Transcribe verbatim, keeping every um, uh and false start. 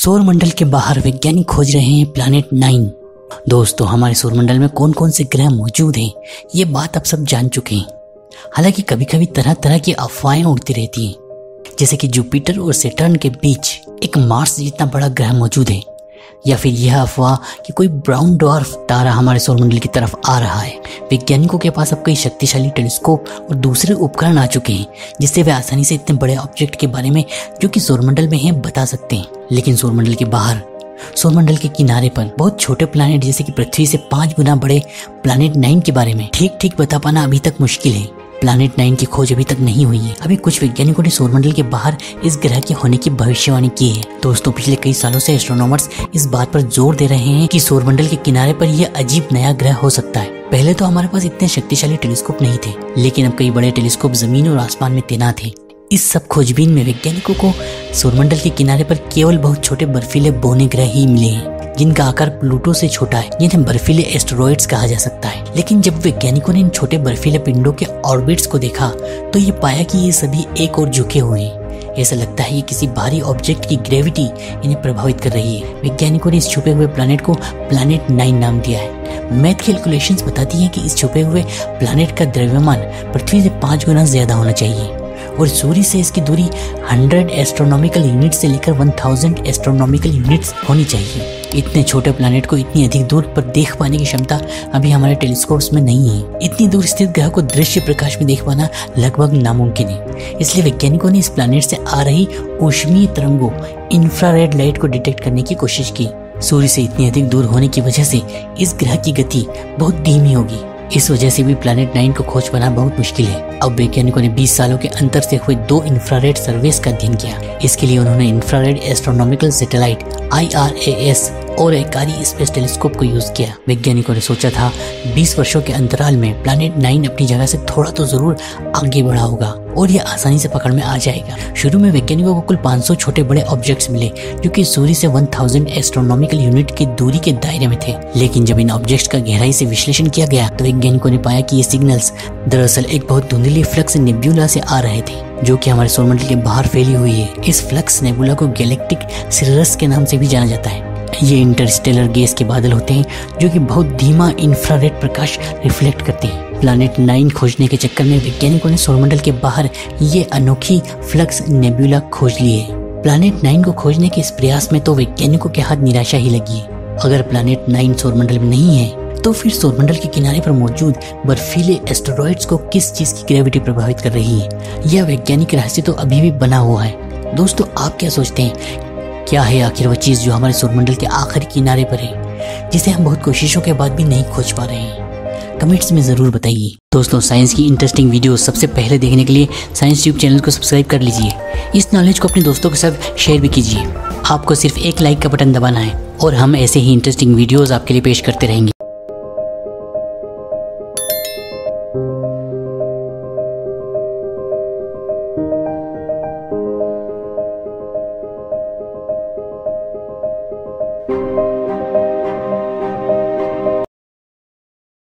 सौर मंडल के बाहर वैज्ञानिक खोज रहे हैं प्लैनेट नाइन। दोस्तों, हमारे सौर मंडल में कौन कौन से ग्रह मौजूद हैं, ये बात आप सब जान चुके हैं। हालांकि कभी कभी तरह तरह की अफवाहें उड़ती रहती हैं, जैसे कि जुपिटर और सैटर्न के बीच एक मार्स जितना बड़ा ग्रह मौजूद है, या फिर यह अफवाह कि कोई ब्राउन ड्वार्फ तारा हमारे सौर मंडल की तरफ आ रहा है। वैज्ञानिकों के पास अब कई शक्तिशाली टेलीस्कोप और दूसरे उपकरण आ चुके हैं, जिससे वे आसानी से इतने बड़े ऑब्जेक्ट के बारे में जो कि सौर मंडल में हैं बता सकते हैं। लेकिन सौर मंडल के बाहर, सौर मंडल के किनारे पर बहुत छोटे प्लैनेट जैसे कि पृथ्वी से पांच गुना बड़े प्लैनेट नाइन के बारे में ठीक ठीक बता पाना अभी तक मुश्किल है। प्लैनेट नाइन की खोज अभी तक नहीं हुई है। अभी कुछ वैज्ञानिकों ने सौर मंडल के बाहर इस ग्रह के होने की भविष्यवाणी की है। दोस्तों, पिछले कई सालों से एस्ट्रोनॉमर्स इस बात पर जोर दे रहे हैं कि सौर मंडल के किनारे पर यह अजीब नया ग्रह हो सकता है। पहले तो हमारे पास इतने शक्तिशाली टेलीस्कोप नहीं थे, लेकिन अब कई बड़े टेलीस्कोप जमीन और आसमान में तैनात है। इस सब खोजबीन में वैज्ञानिकों को सौरमंडल के किनारे पर केवल बहुत छोटे बर्फीले बौने ग्रह ही मिले हैं, जिनका आकार प्लूटो से छोटा है, जिन्हें बर्फीले एस्टेरॉइड्स कहा जा सकता है। लेकिन जब वैज्ञानिकों ने इन छोटे बर्फीले पिंडों के ऑर्बिट्स को देखा तो ये पाया कि ये सभी एक और झुके हुए हैं। ऐसा लगता है कि किसी भारी ऑब्जेक्ट की ग्रेविटी इन्हें प्रभावित कर रही है। वैज्ञानिकों ने इस छुपे हुए प्लैनेट को प्लैनेट नाइन नाम दिया है। मैथ कैलकुलेशंस बताती है कि इस छुपे हुए प्लैनेट का द्रव्यमान पृथ्वी से पांच गुना ज्यादा होना चाहिए और सूर्य से इसकी दूरी सौ एस्ट्रोनॉमिकल यूनिट्स से लेकर एक हज़ार एस्ट्रोनॉमिकल यूनिट्स होनी चाहिए। इतने छोटे प्लैनेट को इतनी अधिक दूर पर देख पाने की क्षमता अभी हमारे टेलीस्कोप्स में नहीं है। इतनी दूर स्थित ग्रह को दृश्य प्रकाश में देख पाना लगभग नामुमकिन है। इसलिए वैज्ञानिकों ने इस प्लैनेट से आ रही ऊष्मीय तरंगों इंफ्रारेड लाइट को डिटेक्ट करने की कोशिश की। सूर्य से इतनी अधिक दूर होने की वजह से इस ग्रह की गति बहुत धीमी होगी। इस वजह से भी प्लैनेट नाइन को खोज पाना बहुत मुश्किल है। अब वैज्ञानिकों ने बीस सालों के अंतर से हुए दो इंफ्रारेड सर्वेस का अध्ययन किया। इसके लिए उन्होंने infrared astronomical satellite I R A S और एकारी स्पेस टेलीस्कोप को यूज किया। वैज्ञानिकों ने सोचा था बीस वर्षों के अंतराल में प्लैनेट नाइन अपनी जगह से थोड़ा तो जरूर आगे बढ़ा होगा और यह आसानी से पकड़ में आ जाएगा। शुरू में वैज्ञानिकों को कुल पाँच सौ छोटे बड़े ऑब्जेक्ट्स मिले, जो कि सूर्य से एक हज़ार एस्ट्रोनॉमिकल यूनिट की दूरी के दायरे में थे। लेकिन जब इन ऑब्जेक्ट्स का गहराई से विश्लेषण किया गया तो वैज्ञानिकों ने पाया कि ये सिग्नल्स दरअसल एक बहुत धुंधली फ्लक्स नेब्यूला से आ रहे थे, जो कि हमारे सौरमंडल के बाहर फैली हुई है। इस फ्लक्स नेबुला को गैलेक्टिक सिरस के नाम से भी जाना जाता है। ये इंटरस्टेलर गैस के बादल होते हैं जो कि बहुत धीमा इंफ्रारेड प्रकाश रिफ्लेक्ट करते हैं। प्लैनेट नाइन खोजने के चक्कर में वैज्ञानिकों ने सौरमंडल के बाहर ये अनोखी फ्लक्स नेबुला खोज ली है। प्लैनेट नाइन को खोजने के इस प्रयास में तो वैज्ञानिकों के हाथ निराशा ही लगी है। अगर प्लैनेट नाइन सौरमंडल में नहीं है तो फिर सौरमंडल के किनारे पर मौजूद बर्फीले एस्टेरॉइड्स को किस चीज की ग्रेविटी प्रभावित कर रही है, यह वैज्ञानिक रहस्य तो अभी भी बना हुआ है। दोस्तों, आप क्या सोचते हैं, क्या है आखिर वह चीज जो हमारे सौरमंडल के आखिरी किनारे पर है, जिसे हम बहुत कोशिशों के बाद भी नहीं खोज पा रहे हैं? कमेंट्स में जरूर बताइए। दोस्तों, साइंस की इंटरेस्टिंग वीडियो सबसे पहले देखने के लिए साइंस ट्यूब चैनल को सब्सक्राइब कर लीजिए। इस नॉलेज को अपने दोस्तों के साथ शेयर भी कीजिए। आपको सिर्फ एक लाइक का बटन दबाना है और हम ऐसे ही इंटरेस्टिंग वीडियोस आपके लिए पेश करते रहेंगे।